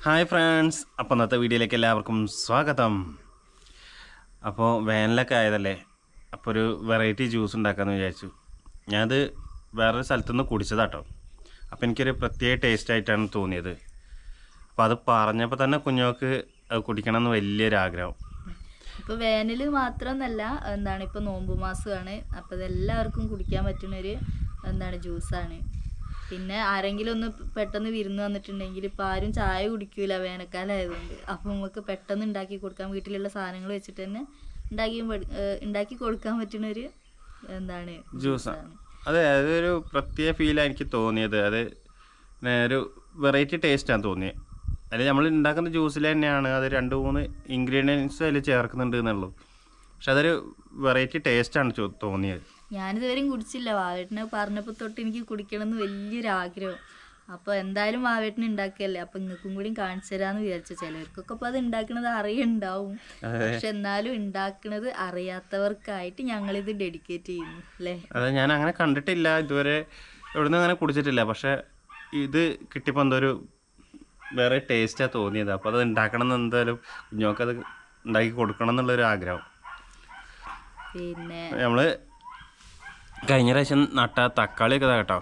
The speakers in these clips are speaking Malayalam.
ഹായ് ഫ്രണ്ട്സ്, അപ്പോൾ ഇന്നത്തെ വീഡിയോയിലേക്ക് എല്ലാവർക്കും സ്വാഗതം. അപ്പോൾ വേനലൊക്കെ ആയതല്ലേ, അപ്പോൾ ഒരു വെറൈറ്റി ജ്യൂസ് ഉണ്ടാക്കാമെന്ന് വിചാരിച്ചു. ഞാനത് വേറൊരു സ്ഥലത്തുനിന്ന് കുടിച്ചതാട്ടോ. അപ്പോൾ എനിക്കൊരു പ്രത്യേക ടേസ്റ്റായിട്ടാണ് തോന്നിയത്. അപ്പോൾ അത് പറഞ്ഞപ്പോൾ തന്നെ കുഞ്ഞോക്ക് അത് കുടിക്കണമെന്ന് വലിയൊരാഗ്രഹം. ഇപ്പോൾ വേനൽ മാത്രമെന്നല്ല, ഇപ്പോൾ നോമ്പ് മാസമാണ്. അപ്പോൾ ഇതെല്ലാവർക്കും കുടിക്കാൻ പറ്റുന്നൊരു ജ്യൂസാണ്. പിന്നെ ആരെങ്കിലും ഒന്ന് പെട്ടെന്ന് വിരുന്ന് വന്നിട്ടുണ്ടെങ്കിൽ ഇപ്പോൾ ആരും ചായ കുടിക്കൂല വേനൽക്കാലം ആയതുകൊണ്ട്. അപ്പോൾ നമുക്ക് പെട്ടെന്ന് ഉണ്ടാക്കി കൊടുക്കാൻ, വീട്ടിലുള്ള സാധനങ്ങൾ വെച്ചിട്ട് തന്നെ ഉണ്ടാക്കി കൊടുക്കാൻ പറ്റുന്നൊരു ജ്യൂസാണ്. അതെ, അതൊരു പ്രത്യേക ഫീലാണ് എനിക്ക് തോന്നിയത്. അത് ഒരു വെറൈറ്റി ടേസ്റ്റാണ് തോന്നിയത്. അതിൽ നമ്മൾ ഉണ്ടാക്കുന്ന ജ്യൂസിൽ തന്നെയാണ് അത് 2-3 ഇൻഗ്രീഡിയൻസ് അതിൽ ചേർക്കുന്നുണ്ട് എന്നുള്ളൂ. പക്ഷെ അതൊരു വെറൈറ്റി ടേസ്റ്റാണ് തോന്നിയത്. ഞാനിതുവരെയും കുടിച്ചില്ല. വാവേട്ടനെ പറഞ്ഞപ്പോൾ തൊട്ട് എനിക്ക് കുടിക്കണമെന്ന് വലിയൊരാഗ്രഹം. അപ്പോൾ എന്തായാലും വാവേട്ടന് ഉണ്ടാക്കിയല്ലേ, അപ്പോൾ നിങ്ങൾക്കും കൂടി കാണിച്ചു തരാമെന്ന് വിചാരിച്ചു. ചിലർക്കൊക്കെ അപ്പോൾ അത് ഉണ്ടാക്കുന്നത് അറിയുണ്ടാവും, പക്ഷെ എന്നാലും ഉണ്ടാക്കുന്നത് അറിയാത്തവർക്കായിട്ട് ഞങ്ങളിത് ഡെഡിക്കേറ്റ് ചെയ്യുന്നു അല്ലേ. അതെ, ഞാൻ അങ്ങനെ കണ്ടിട്ടില്ല ഇതുവരെ, എവിടുന്ന് അങ്ങനെ കുടിച്ചിട്ടില്ല. പക്ഷെ ഇത് കിട്ടിയപ്പോൾ എന്തോ ഒരു വേറെ ടേസ്റ്റാണ് തോന്നിയത്. അപ്പോൾ അത് ഉണ്ടാക്കണം എന്ന് എന്തായാലും കുഞ്ഞോക്കത് ഉണ്ടാക്കി കൊടുക്കണം എന്നുള്ളൊരു ആഗ്രഹം. പിന്നെ നമ്മൾ കഴിഞ്ഞ പ്രാവശ്യം നട്ട തക്കാളിയൊക്കെ കേട്ടോ,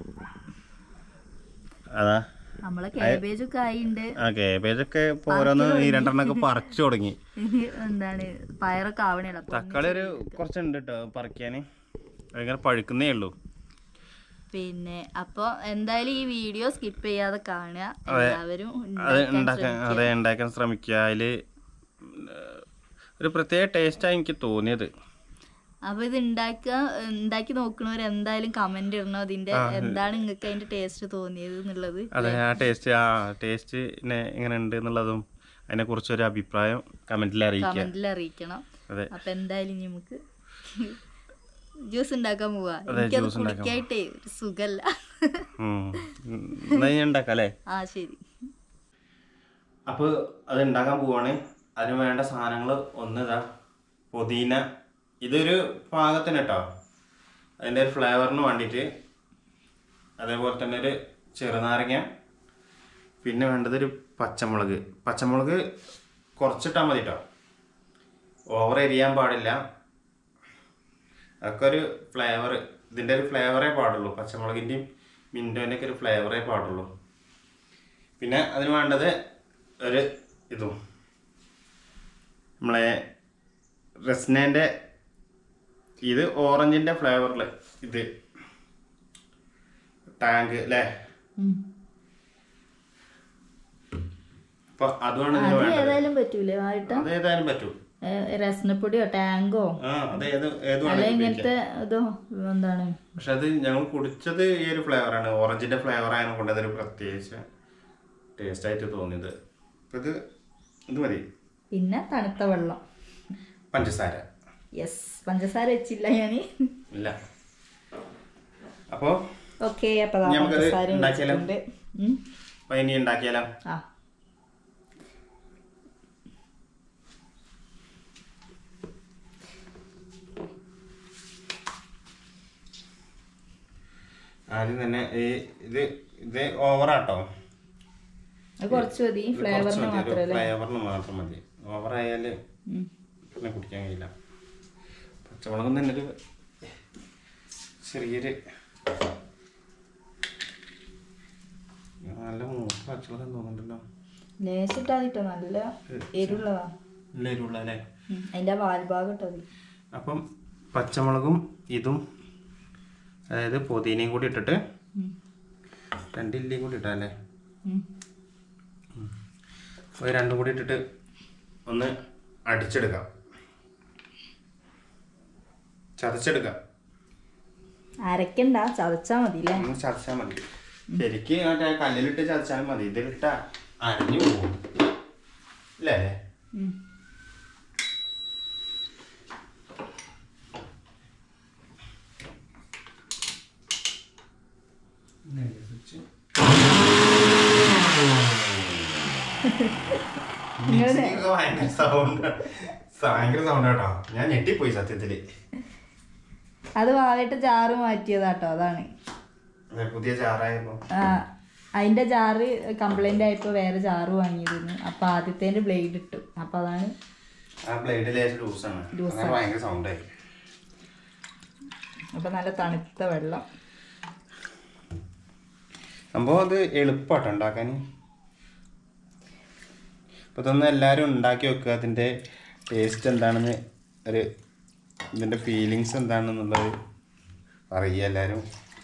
അതാ നമ്മളെ കാബേജൊക്കെ ആയിണ്ട്. കാബേജൊക്കെ ഇപ്പോൾ ഓരോന്ന് 2 പറിച്ചു തുടങ്ങി. പയറൊക്കെ ആവണേ. തക്കാളി ഒരു കുറച്ചുണ്ട് കേട്ടോ പറിക്കാന്, ഭയങ്കര പഴുക്കുന്നേ ഉള്ളൂ. പിന്നെ അപ്പോൾ എന്തായാലും ഈ വീഡിയോ സ്കിപ്പ് ചെയ്യാതെ കാണുക. എല്ലാവരും ഉണ്ടാക്കാൻ ശ്രമിക്കുക. അതിൽ ഒരു പ്രത്യേക ടേസ്റ്റാണ് എനിക്ക് തോന്നിയത്. അപ്പോൾ ഇത് ഉണ്ടാക്കി നോക്കണവർ എന്തായാലും കമന്റ് ഇടണം, അതിന്റെ എന്താണ് നിങ്ങൾക്ക് അതിന്റെ ടേസ്റ്റ് തോന്നിയത് എന്നുള്ളത്. അതെ, ആ ടേസ്റ്റ് എങ്ങനെ ഉണ്ട് എന്നുള്ളതും അതിനെ കുറിച്ചൊരു അഭിപ്രായം കമന്റിൽ അറിയിക്കണം. അപ്പൊ എന്തായാലും നമുക്ക് ജ്യൂസ് ഉണ്ടാക്കാൻ പോവാ. എനിക്കത് കുടിക്കായിട്ടേ ഒരു സുഖല്ല. ആ ശരി. അപ്പൊ അത് ഉണ്ടാക്കാൻ പോവാണ്. അതിന് വേണ്ട സാധനങ്ങൾ ഒന്നിതാ പുതിന, ഇതൊരു പാകത്തിന് കേട്ടോ, അതിൻ്റെ ഒരു ഫ്ലേവറിന് വേണ്ടിയിട്ട്. അതേപോലെ തന്നെ ഒരു ചെറുനാരങ്ങ, പിന്നെ വേണ്ടതൊരു പച്ചമുളക് കുറച്ചിട്ടാൽ മതി കേട്ടോ, ഓവർ എരിയാൻ പാടില്ല. അതൊക്കെ ഒരു ഫ്ലേവർ, ഇതിൻ്റെ ഒരു ഫ്ലേവറേ പാടുള്ളൂ. പച്ചമുളകിൻ്റെയും മിൻറ്റോൻ്റെ ഒക്കെ ഒരു ഫ്ലേവറേ പാടുള്ളൂ. പിന്നെ അതിന് വേണ്ടത് ഒരു ഇതും നമ്മളെ റസ്നേൻ്റെ, ഇത് ഓറഞ്ചിൻ്റെ ഫ്ലേവറിൽ ഇത് ടാങ്ക് അല്ലേ. അപ്പൊ അതുമാണ് ഏതായാലും പറ്റൂലേ, അതേതായാലും പറ്റൂ. രസനപ്പൊടിയോ ടാങ്കോ ഇങ്ങനത്തെ ഇതോ എന്താണ്. പക്ഷെ അത് ഞങ്ങൾ കുടിച്ചത് ഈ ഒരു ഫ്ലേവറാണ്, ഓറഞ്ചിന്റെ ഫ്ലേവർ ആയതുകൊണ്ട് അതൊരു പ്രത്യേകിച്ച് ടേസ്റ്റ് ആയിട്ട് തോന്നിയത്. ഇത് മതി. പിന്നെ തണുത്ത വെള്ളം, പഞ്ചസാര. യെസ്, പഞ്ചസാര വെച്ചില്ല ഞാന്. ഇല്ല. അപ്പൊ ഓക്കെ, അപ്പൊ ഉണ്ടാക്കിയാലോ. ഇനി ഉണ്ടാക്കിയാലോ. ആദ്യം തന്നെ ഇത് ഓവറാട്ടോ, കുറച്ച് മതി, ഫ്ലേവറിന് മാത്രം മതി. ഓവറായാല് പിന്നെ കുടിക്കാൻ കഴിയില്ല. പച്ചമുളകും തന്നെ ഒരു ചെറിയൊരു നല്ല മൂത്ത പച്ചമുളക് തോന്നുന്നുണ്ടല്ലോ. ലേശിട്ടോ, നല്ല എരിവുള്ളതാ. നല്ല എരിവുള്ള അല്ലേ, അതിന്റെ വാൽഭാഗം ഇട്ടോ. അപ്പം പച്ചമുളകും ഇതും, അതായത് പുതിനയും കൂടി ഇട്ടിട്ട് 2 ഇല്ലിയും കൂടി ഇട്ടല്ലേ, ഒരു 2 കൂടി ഇട്ടിട്ട് ഒന്ന് അടിച്ചെടുക്കാം, ചതച്ചെടുക്കാം. അരക്കണ്ട, ചതച്ചാ മതി. ചതച്ചാൽ മതി. ശരിക്ക് കല്ലിലിട്ട് ചതച്ചാൽ മതി. ഇതിലിട്ട അരഞ്ഞു പോകും അല്ലേ. ഭയങ്കര സൗണ്ട് കേട്ടോ, ഞാൻ ഞെട്ടിപ്പോയി സത്യത്തില്. അത് വാവേട്ട ജാറ് മാറ്റിയതാട്ടോ, അതാണ് പുതിയ ജാറായപ്പോ. അതിൻ്റെ ജാറ് കംപ്ലൈൻ്റ് ആയപ്പോൾ വേറെ ജാറ് വാങ്ങിയിരുന്നു. അപ്പോൾ ആദ്യത്തേൻ്റെ ബ്ലേഡ് ഇട്ടു. അപ്പോൾ അതാണ് അപ്പോൾ നല്ല തണുത്ത വെള്ളം. സംഭവം അത് എളുപ്പമാട്ടോ ഉണ്ടാക്കാൻ. അപ്പോൾ ഇതൊന്ന് എല്ലാവരും ഉണ്ടാക്കി വെക്കുക. അതിൻ്റെ ടേസ്റ്റ് എന്താണെന്ന് ഇതിൻ്റെ ഫീലിങ്സ് എന്താണെന്നുള്ളത് പറയുക എല്ലാവരും.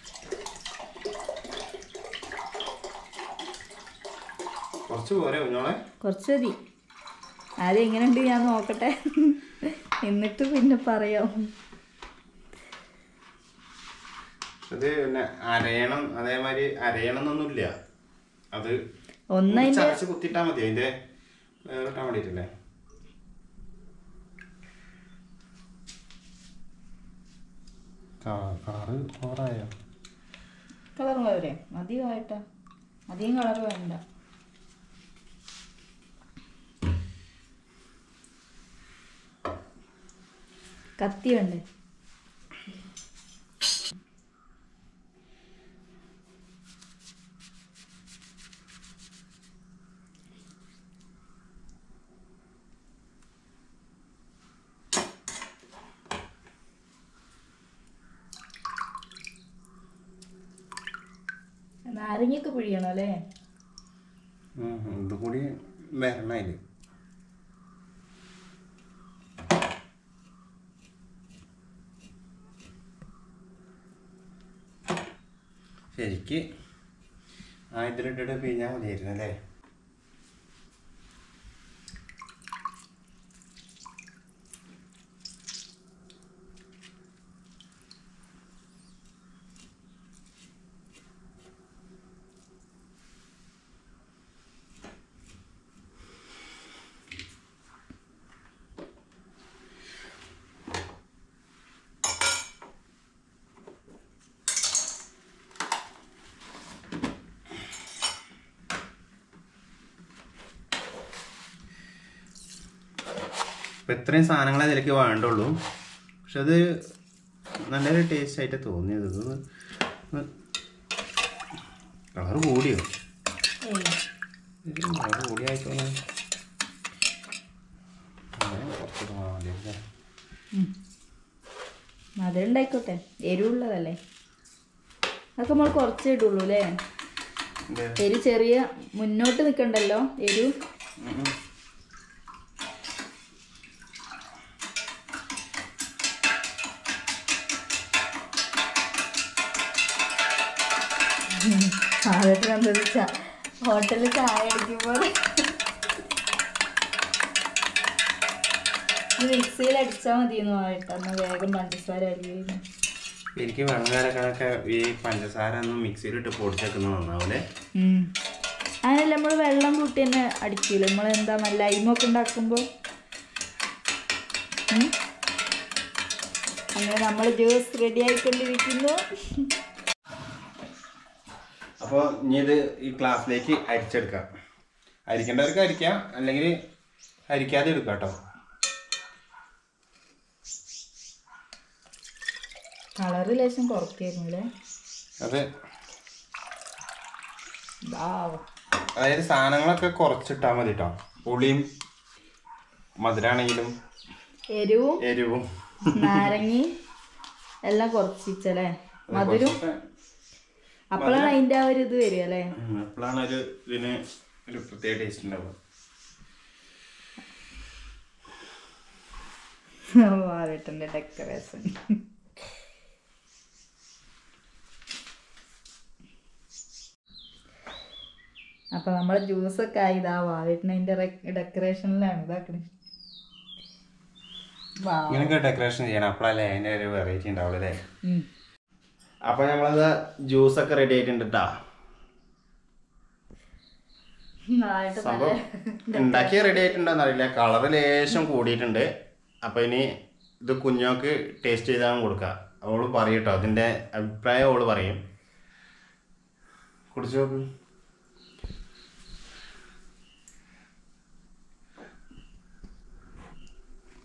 കുറച്ച് പോരെ കുഞ്ഞോളെ? കുറച്ച് മതി. ആദ്യം എങ്ങനെയുണ്ട് ഞാൻ നോക്കട്ടെ, എന്നിട്ട് പിന്നെ പറയാം. അത് പിന്നെ അരയണം, അതേമാതിരി അരയണം എന്നൊന്നുമില്ല. അത് ചതച്ച് കുത്തിയിട്ടാ മതി. അതിന്റെ കിട്ടാൻ വേണ്ടിട്ടല്ലേ. കളർ പോരെ? അധികമായിട്ടാ, അധികം കളർ വേണ്ട. കത്തി വേണ്ടേ? നാരങ്ങയൊക്കെ പിഴിയണം അല്ലേ? ഇത് കൂടി വരണം അതില്. ശരിക്ക് ഇതിലിട്ടിട്ട് പിഴിഞ്ഞാൽ മതിയായിരുന്നു അല്ലേ? അപ്പം ഇത്രയും സാധനങ്ങളെ ഇതിലേക്ക് വേണ്ടുള്ളൂ. പക്ഷെ അത് നല്ലൊരു ടേസ്റ്റ് ആയിട്ട് തോന്നിയത്. കളർ കൂടിയോ? കളർ കൂടിയായിട്ടോ? അതുണ്ടായിക്കോട്ടെ, എരിവുള്ളതല്ലേ. അതൊക്കെ നമ്മൾ കുറച്ചേ ഇടുള്ളൂ അല്ലേ? എരി ചെറിയ മുന്നോട്ട് നിൽക്കണ്ടല്ലോ എരിവ്. ഹോട്ടലിൽ ചായ അടിക്കുമ്പോൾ മിക്സിയിൽ അടിച്ചാൽ മതിയെന്ന് പറയട്ടെ, വേഗം പഞ്ചസാര അരിയുന്നു. എനിക്ക് വെള്ളക്കാരൊക്കെ ഈ പഞ്ചസാര ഒന്നും മിക്സിയിലിട്ട് പൊടിച്ചേക്കുന്ന നന്നാവൂലേ? അങ്ങനല്ല, നമ്മൾ വെള്ളം കൂട്ടി തന്നെ അടിക്കൂല. നമ്മൾ എന്താ ലൈമൊക്കെ ഉണ്ടാക്കുമ്പോൾ അങ്ങനെ നമ്മൾ ജ്യൂസ് റെഡി ആയിക്കൊണ്ടിരിക്കുന്നു. അപ്പോൾ ഇനി ഇത് ഈ ഗ്ലാസ്സിലേക്ക് അരിച്ചെടുക്കാം. അരിക്കേണ്ടവർക്ക് അരിക്കാം, അല്ലെങ്കിൽ അരിക്കാതെ എടുക്കാം കേട്ടോ. കളറ് ലേശം കുറയ്ക്കായിരുന്നു അല്ലേ? അത് അതായത് സാധനങ്ങളൊക്കെ കുറച്ചിട്ടാൽ മതി കേട്ടോ. പുളിയും മധുരാണെങ്കിലും എരിവും നാരങ്ങയും എല്ലാം കുറച്ചിച്ചല്ലേ? മധുരം അപ്പോഴാണ് അതിൻ്റെ ആ ഒരു ഇത് വരിക അല്ലേ? അപ്പോഴാണ് ഇതിന് ഒരു പ്രത്യേക ടേസ്റ്റ് ഉണ്ടാവുക. വാഴട്ടൻ്റെ ഡെക്കറേഷൻ. അപ്പൊ നമ്മളെ ജ്യൂസൊക്കെ ആയി. ഇതാ വാഴട്ടൻ്റെ ഡെക്കറേഷനിലാണ് ഇതാക്കണേ. ഇങ്ങനെയൊക്കെ ഡെക്കറേഷൻ ചെയ്യണം, അപ്പോഴല്ലേ അതിൻ്റെ ഒരു വെറൈറ്റി ഉണ്ടാവുള്ളൂ അല്ലേ? അപ്പൊ നമ്മളത് ജ്യൂസൊക്കെ റെഡി ആയിട്ടുണ്ട് കേട്ടാ. സംഭവം ഉണ്ടാക്കിയ റെഡി ആയിട്ടുണ്ടോന്ന് അറിയില്ല. കളറ് ലേശം കൂടിയിട്ടുണ്ട്. അപ്പൊ ഇനി ഇത് കുഞ്ഞോക്ക് ടേസ്റ്റ് ചെയ്താൽ കൊടുക്കുക. അവള് പറയും കേട്ടോ, അതിന്റെ അഭിപ്രായം അവള് പറയും. കുടിച്ചു നോക്ക്.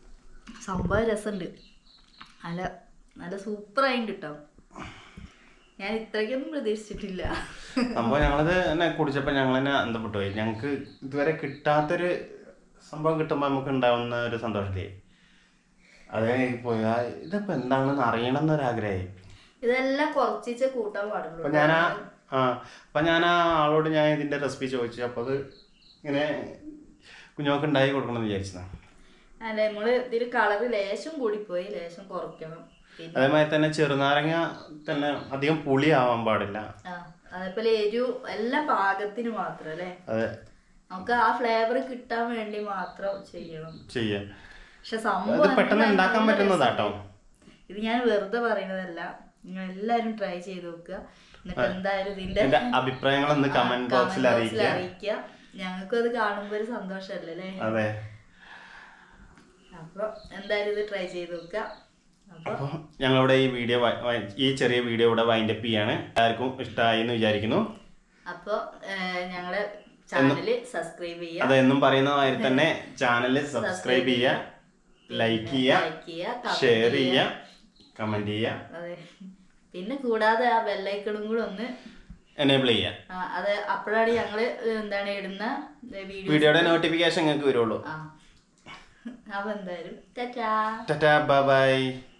സംഭവം രസമുണ്ട്, നല്ല നല്ല സൂപ്പറായിട്ട് കേട്ടോ. ഞാൻ ഇത്രയ്ക്കൊന്നും പ്രതീക്ഷിച്ചിട്ടില്ല. സംഭവം ഞങ്ങളത് തന്നെ കുടിച്ചപ്പോൾ ഞങ്ങൾ തന്നെ അന്തപ്പെട്ടു പോയി. ഞങ്ങൾക്ക് ഇതുവരെ കിട്ടാത്തൊരു സംഭവം കിട്ടുമ്പോൾ നമുക്ക് ഉണ്ടാവുന്ന ഒരു സന്തോഷത്തിലേ അതേ പോയി. ഇതിപ്പോൾ എന്താണെന്ന് അറിയണം എന്നൊരാഗ്രഹമായി. ഇതെല്ലാം കുറച്ച് കൂട്ടാൻ പാടുള്ളൂ. അപ്പം ഞാൻ ആ ആളോട് ഞാൻ ഇതിൻ്റെ റെസിപ്പി ചോദിച്ചു. അപ്പോൾ അത് ഇങ്ങനെ കുഞ്ഞോക്ക് ഉണ്ടാക്കി കൊടുക്കണമെന്ന് വിചാരിച്ചതാണ്. അല്ല, നമ്മള് ഇതിൽ കളറ് ലേശം കൂടിപ്പോയി, ലേശം കുറയ്ക്കണം. അതേമാതിരി തന്നെ ചെറുനാരങ്ങ തന്നെ അധികം പുളി ആവാൻ പാടില്ല. അതേപോലെ എരിവ് എല്ലാം പാകത്തിന് മാത്രം അല്ലേ. അതെ, നമുക്ക് ആ ഫ്ലേവർ കിട്ടാൻ വേണ്ടി മാത്രം ചെയ്യാം. പക്ഷെ സംഭവം പെട്ടെന്ന് ഉണ്ടാക്കാൻ പറ്റുന്നതാട്ടോ. ഇത് ഞാൻ വെറുതെ പറയുന്നതല്ല, നിങ്ങൾ എല്ലാരും ട്രൈ ചെയ്ത് നോക്കുക. എന്നിട്ട് എന്തായാലും ഇതിന്റെ അഭിപ്രായങ്ങളൊന്ന് കമന്റ് ബോക്സിൽ അറിയിക്കുക. ഞങ്ങൾക്കും അത് കാണുമ്പോ ഒരു സന്തോഷല്ലേ അല്ലേ. അതെ, അപ്പൊ എന്തായാലും ഇത് ട്രൈ ചെയ്ത് നോക്കുക. അപ്പോൾ ഞങ്ങളിവിടെ ഈ ചെറിയ വീഡിയോ ഇവിടെ വൈൻഡപ്പ് ചെയ്യാണ്. എല്ലാവർക്കും ഇഷ്ടമായി എന്ന് വിചാരിക്കുന്നു. അപ്പോൾ ഞങ്ങളെ ചാനൽ സബ്സ്ക്രൈബ് ചെയ്യുക. അതെന്നും പറയുന്ന മാതിരി തന്നെ ചാനൽ സബ്സ്ക്രൈബ് ചെയ്യുക, ലൈക്ക് ചെയ്യുക, ഷെയർ ചെയ്യുക, കമന്റ് ചെയ്യുക. അതെ, പിന്നെ കൂടാതെ ആ ബെല്ലൈക്കണും കൂടെ ഒന്ന് എനേബിൾ ചെയ്യുക. അത് അപ്പോഴാണ് ഞങ്ങള് ഇടുന്ന വീഡിയോയുടെ നോട്ടിഫിക്കേഷൻ നിങ്ങൾക്ക് വരുള്ളൂ. അപ്പൊ എന്തായാലും ടാറ്റാ, ബൈ ബൈ.